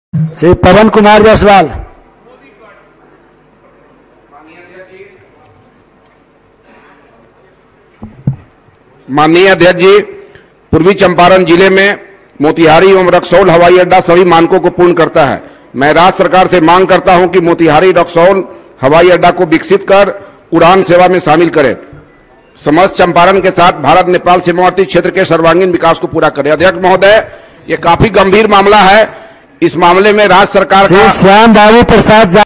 श्री पवन कुमार जायसवाल। माननीय अध्यक्ष जी, पूर्वी चंपारण जिले में मोतिहारी एवं रक्सौल हवाई अड्डा सभी मानकों को पूर्ण करता है। मैं राज्य सरकार से मांग करता हूं कि मोतिहारी रक्सौल हवाई अड्डा को विकसित कर उड़ान सेवा में शामिल करें। समस्त चंपारण के साथ भारत नेपाल सीमावर्ती क्षेत्र के सर्वांगीण विकास को पूरा करें। अध्यक्ष महोदय, ये काफी गंभीर मामला है। इस मामले में राज्य सरकार का श्याम बाबू प्रसाद